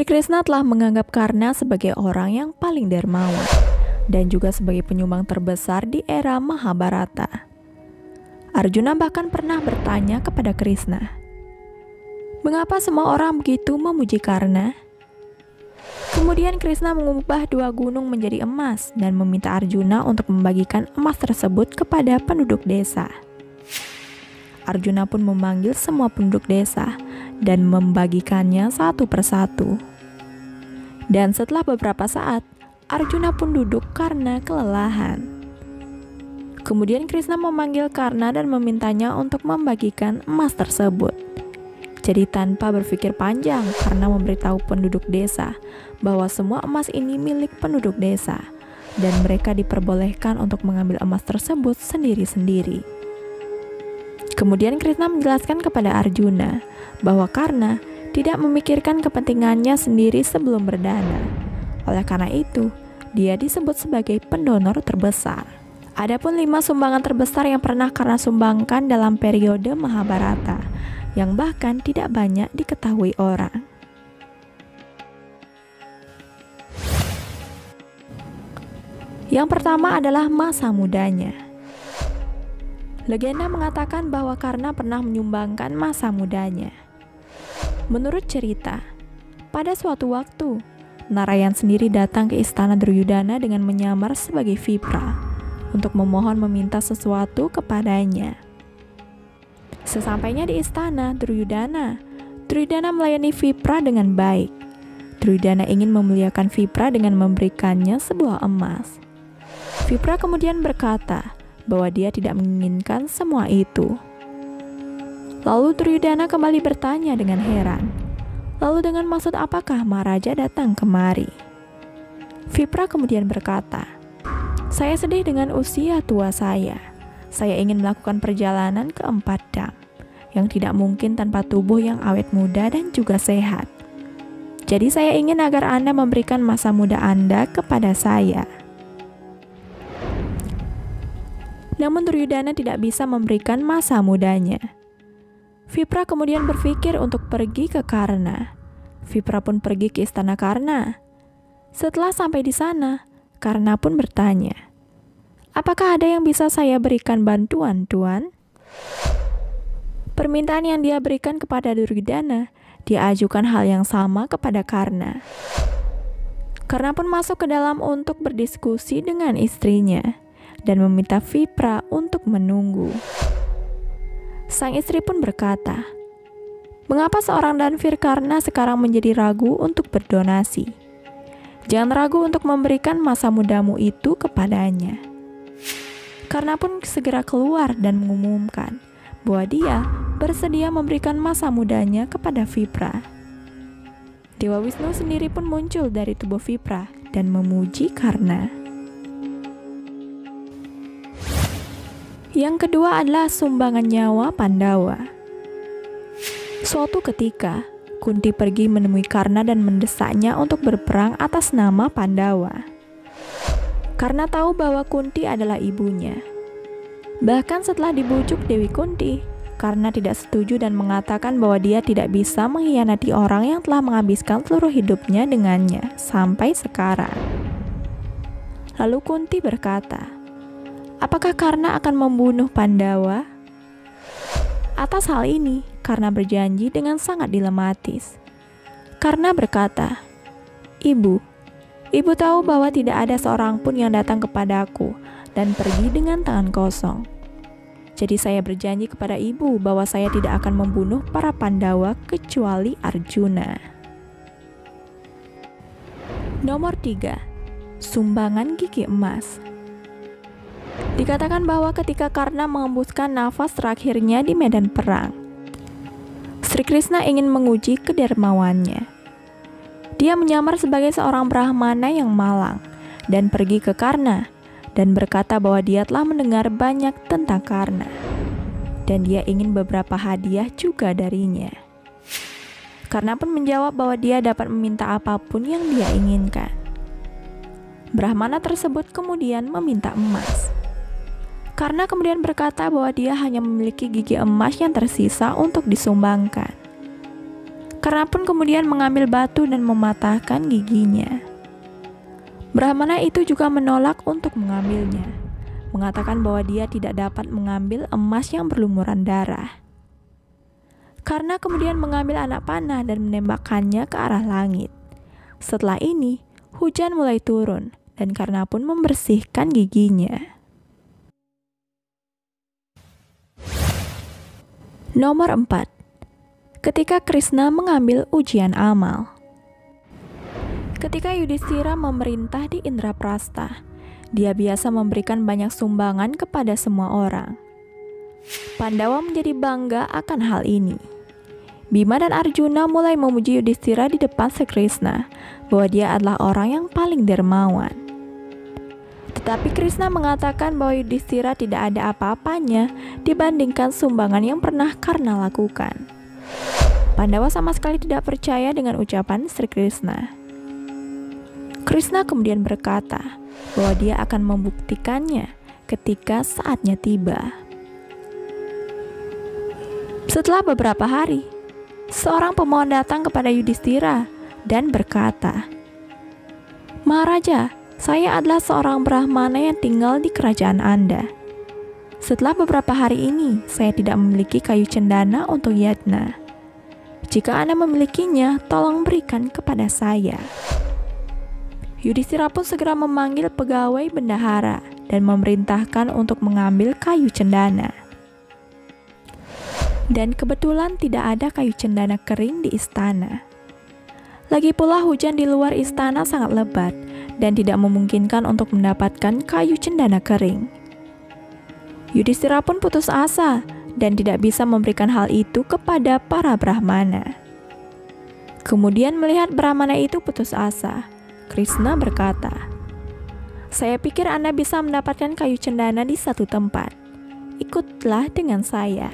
Sri Krishna telah menganggap Karna sebagai orang yang paling dermawan dan juga sebagai penyumbang terbesar di era Mahabharata. Arjuna bahkan pernah bertanya kepada Krishna, "Mengapa semua orang begitu memuji Karna?" Kemudian Krishna mengubah 2 gunung menjadi emas dan meminta Arjuna untuk membagikan emas tersebut kepada penduduk desa. Arjuna pun memanggil semua penduduk desa dan membagikannya satu persatu. Dan setelah beberapa saat, Arjuna pun duduk karena kelelahan. Kemudian Krishna memanggil Karna dan memintanya untuk membagikan emas tersebut. Jadi tanpa berpikir panjang, Karna memberitahu penduduk desa bahwa semua emas ini milik penduduk desa dan mereka diperbolehkan untuk mengambil emas tersebut sendiri-sendiri. Kemudian Krishna menjelaskan kepada Arjuna bahwa Karna tidak memikirkan kepentingannya sendiri sebelum berdana. Oleh karena itu, dia disebut sebagai pendonor terbesar. Adapun 5 sumbangan terbesar yang pernah Karna sumbangkan dalam periode Mahabharata, yang bahkan tidak banyak diketahui orang. Yang pertama adalah masa mudanya. Legenda mengatakan bahwa Karna pernah menyumbangkan masa mudanya. Menurut cerita, pada suatu waktu, Narayan sendiri datang ke istana Duryudana dengan menyamar sebagai Vipra untuk memohon meminta sesuatu kepadanya. Sesampainya di istana Duryudana melayani Vipra dengan baik. Duryudana ingin memuliakan Vipra dengan memberikannya sebuah emas. Vipra kemudian berkata bahwa dia tidak menginginkan semua itu. Lalu Duryudana kembali bertanya dengan heran, "Lalu dengan maksud apakah Maharaja datang kemari?" Vipra kemudian berkata, "Saya sedih dengan usia tua saya. Saya ingin melakukan perjalanan ke 4 dam, yang tidak mungkin tanpa tubuh yang awet muda dan juga sehat. Jadi saya ingin agar Anda memberikan masa muda Anda kepada saya." Namun Duryudana tidak bisa memberikan masa mudanya. Vipra kemudian berpikir untuk pergi ke Karna. Vipra pun pergi ke istana Karna. Setelah sampai di sana, Karna pun bertanya, "Apakah ada yang bisa saya berikan bantuan, Tuan?" Permintaan yang dia berikan kepada Duryudana, dia ajukan hal yang sama kepada Karna. Karna pun masuk ke dalam untuk berdiskusi dengan istrinya dan meminta Vipra untuk menunggu. Sang istri pun berkata, "Mengapa seorang Danvir Karna sekarang menjadi ragu untuk berdonasi? Jangan ragu untuk memberikan masa mudamu itu kepadanya." Karna pun segera keluar dan mengumumkan bahwa dia bersedia memberikan masa mudanya kepada Vipra. Dewa Wisnu sendiri pun muncul dari tubuh Vipra dan memuji Karna. Yang kedua adalah sumbangan nyawa Pandawa. Suatu ketika, Kunti pergi menemui Karna dan mendesaknya untuk berperang atas nama Pandawa. Karna tahu bahwa Kunti adalah ibunya. Bahkan setelah dibujuk Dewi Kunti, Karna tidak setuju dan mengatakan bahwa dia tidak bisa mengkhianati orang yang telah menghabiskan seluruh hidupnya dengannya sampai sekarang. Lalu Kunti berkata, "Apakah Karna akan membunuh Pandawa?" Atas hal ini, Karna berjanji dengan sangat dilematis. Karna berkata, Ibu tahu bahwa tidak ada seorang pun yang datang kepadaku dan pergi dengan tangan kosong. Jadi saya berjanji kepada Ibu bahwa saya tidak akan membunuh para Pandawa kecuali Arjuna." Nomor 3. Sumbangan gigi emas. Dikatakan bahwa ketika Karna mengembuskan nafas terakhirnya di medan perang, Sri Krishna ingin menguji kedermawannya. Dia menyamar sebagai seorang Brahmana yang malang dan pergi ke Karna dan berkata bahwa dia telah mendengar banyak tentang Karna dan dia ingin beberapa hadiah juga darinya. Karna pun menjawab bahwa dia dapat meminta apapun yang dia inginkan. Brahmana tersebut kemudian meminta emas. Karna kemudian berkata bahwa dia hanya memiliki gigi emas yang tersisa untuk disumbangkan. Karna pun kemudian mengambil batu dan mematahkan giginya. Brahmana itu juga menolak untuk mengambilnya, mengatakan bahwa dia tidak dapat mengambil emas yang berlumuran darah. Karna kemudian mengambil anak panah dan menembakkannya ke arah langit. Setelah ini, hujan mulai turun dan Karna pun membersihkan giginya. Nomor 4. Ketika Krishna mengambil ujian amal. Ketika Yudhishthira memerintah di Indraprastha, dia biasa memberikan banyak sumbangan kepada semua orang. Pandawa menjadi bangga akan hal ini. Bima dan Arjuna mulai memuji Yudhishthira di depan Sri Krishna bahwa dia adalah orang yang paling dermawan. Tetapi Krishna mengatakan bahwa Yudhishthira tidak ada apa-apanya dibandingkan sumbangan yang pernah Karna lakukan. Pandawa sama sekali tidak percaya dengan ucapan Sri Krishna. Krishna kemudian berkata bahwa dia akan membuktikannya ketika saatnya tiba. Setelah beberapa hari, seorang pemohon datang kepada Yudhishthira dan berkata, "Maharaja, saya adalah seorang Brahmana yang tinggal di kerajaan Anda. Setelah beberapa hari ini, saya tidak memiliki kayu cendana untuk yajna. Jika Anda memilikinya, tolong berikan kepada saya." Yudhishthira pun segera memanggil pegawai bendahara dan memerintahkan untuk mengambil kayu cendana. Dan kebetulan tidak ada kayu cendana kering di istana. Lagi pula hujan di luar istana sangat lebat dan tidak memungkinkan untuk mendapatkan kayu cendana kering. Yudhishthira pun putus asa dan tidak bisa memberikan hal itu kepada para Brahmana. Kemudian melihat Brahmana itu putus asa, Krishna berkata, "Saya pikir Anda bisa mendapatkan kayu cendana di satu tempat. Ikutlah dengan saya."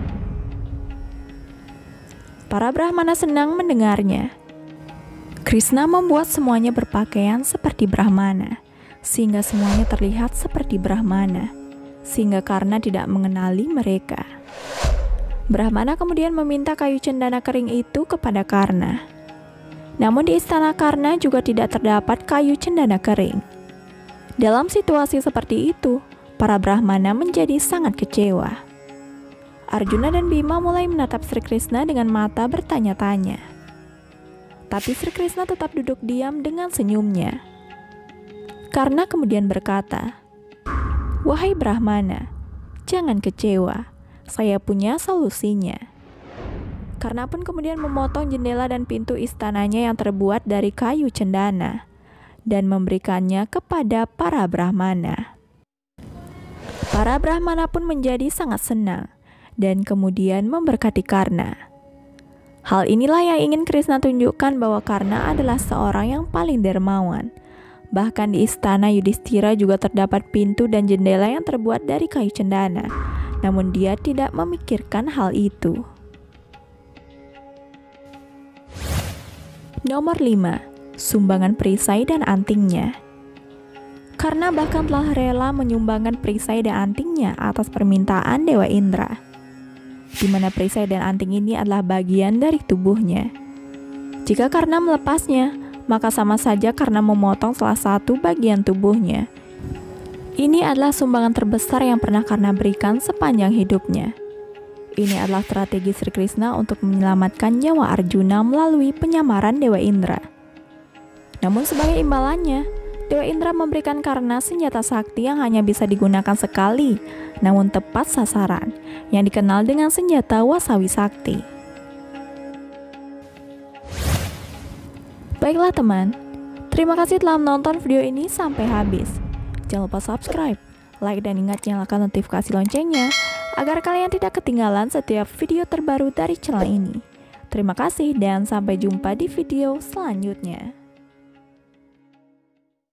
Para Brahmana senang mendengarnya. Krishna membuat semuanya berpakaian seperti Brahmana, sehingga semuanya terlihat seperti Brahmana, sehingga Karna tidak mengenali mereka. Brahmana kemudian meminta kayu cendana kering itu kepada Karna. Namun di istana Karna juga tidak terdapat kayu cendana kering. Dalam situasi seperti itu, para Brahmana menjadi sangat kecewa. Arjuna dan Bima mulai menatap Sri Krishna dengan mata bertanya-tanya. Tapi Sri Krishna tetap duduk diam dengan senyumnya. Karna kemudian berkata, "Wahai Brahmana, jangan kecewa, saya punya solusinya." Karna pun kemudian memotong jendela dan pintu istananya yang terbuat dari kayu cendana dan memberikannya kepada para Brahmana. Para Brahmana pun menjadi sangat senang dan kemudian memberkati Karna. Hal inilah yang ingin Krishna tunjukkan bahwa Karna adalah seorang yang paling dermawan. Bahkan di istana Yudhishthira juga terdapat pintu dan jendela yang terbuat dari kayu cendana, namun dia tidak memikirkan hal itu. Nomor 5. Sumbangan perisai dan antingnya. Karna bahkan telah rela menyumbangkan perisai dan antingnya atas permintaan Dewa Indra, di mana perisai dan anting ini adalah bagian dari tubuhnya. Jika Karna melepasnya, maka sama saja Karna memotong salah satu bagian tubuhnya. Ini adalah sumbangan terbesar yang pernah Karna berikan sepanjang hidupnya. Ini adalah strategi Sri Krishna untuk menyelamatkan nyawa Arjuna melalui penyamaran Dewa Indra. Namun sebagai imbalannya, Dewa Indra memberikan Karna senjata sakti yang hanya bisa digunakan sekali, namun tepat sasaran, yang dikenal dengan senjata Wasawi Sakti. Baiklah teman, terima kasih telah menonton video ini sampai habis. Jangan lupa subscribe, like, dan ingat nyalakan notifikasi loncengnya agar kalian tidak ketinggalan setiap video terbaru dari channel ini. Terima kasih dan sampai jumpa di video selanjutnya.